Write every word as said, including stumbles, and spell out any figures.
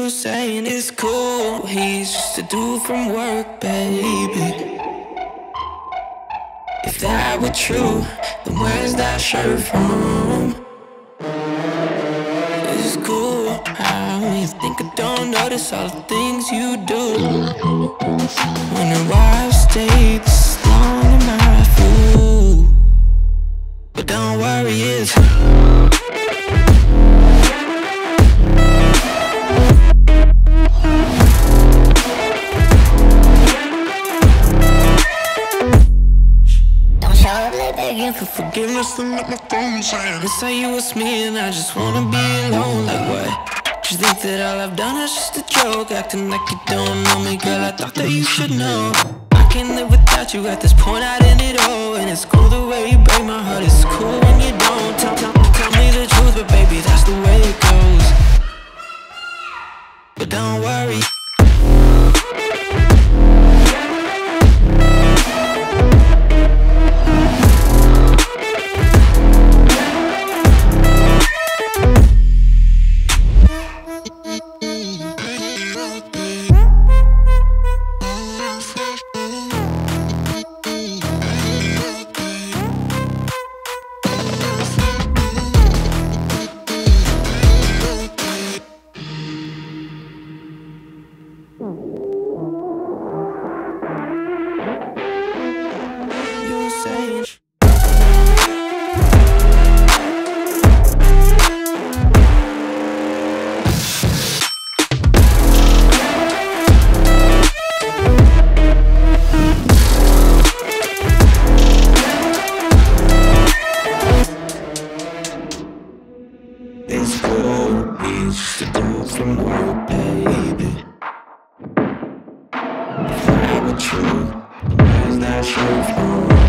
saying it's cool, he's just a dude from work, baby. If that were true, then where's that shirt from? It's cool how you think I don't notice all the things you do. Wonder why I stayed this long in my fool. But don't worry, it's begging for forgiveness and let my phone ring. They say you was me and I just wanna be alone. Like what? You think that all I've done is just a joke? Acting like you don't know me, girl, I thought that you should know. I can't live without you at this point, I didn't it all. And it's cool the way you break my heart, it's cool when you don't. Tell, tell, tell me the truth, but baby, that's the way it goes. But don't worry. It's cool, he's just a dude from work, baby. If that were true, where's that shirt from?